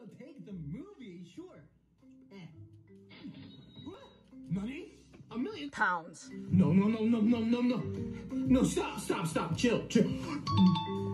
I'll take the movie, sure. What? Money? £1 million? Pounds. No, stop, chill.